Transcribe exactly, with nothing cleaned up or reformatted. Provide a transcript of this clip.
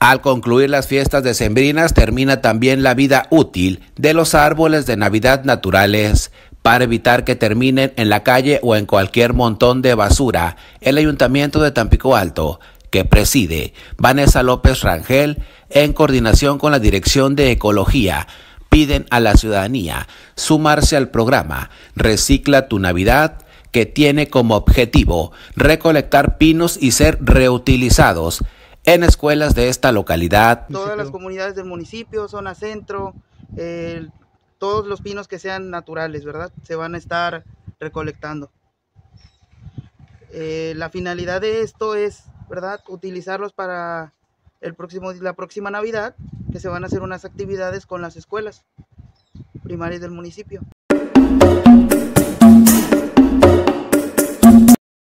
Al concluir las fiestas decembrinas termina también la vida útil de los árboles de Navidad naturales. Para evitar que terminen en la calle o en cualquier montón de basura, el Ayuntamiento de Tampico Alto, que preside Vanessa López Rangel, en coordinación con la Dirección de Ecología, piden a la ciudadanía sumarse al programa Recicla tu Navidad, que tiene como objetivo recolectar pinos y ser reutilizados en escuelas de esta localidad. Todas las comunidades del municipio, zona centro, eh, todos los pinos que sean naturales, ¿verdad? Se van a estar recolectando. Eh, la finalidad de esto es, ¿verdad?, utilizarlos para el próximo, la próxima Navidad, que se van a hacer unas actividades con las escuelas primarias del municipio.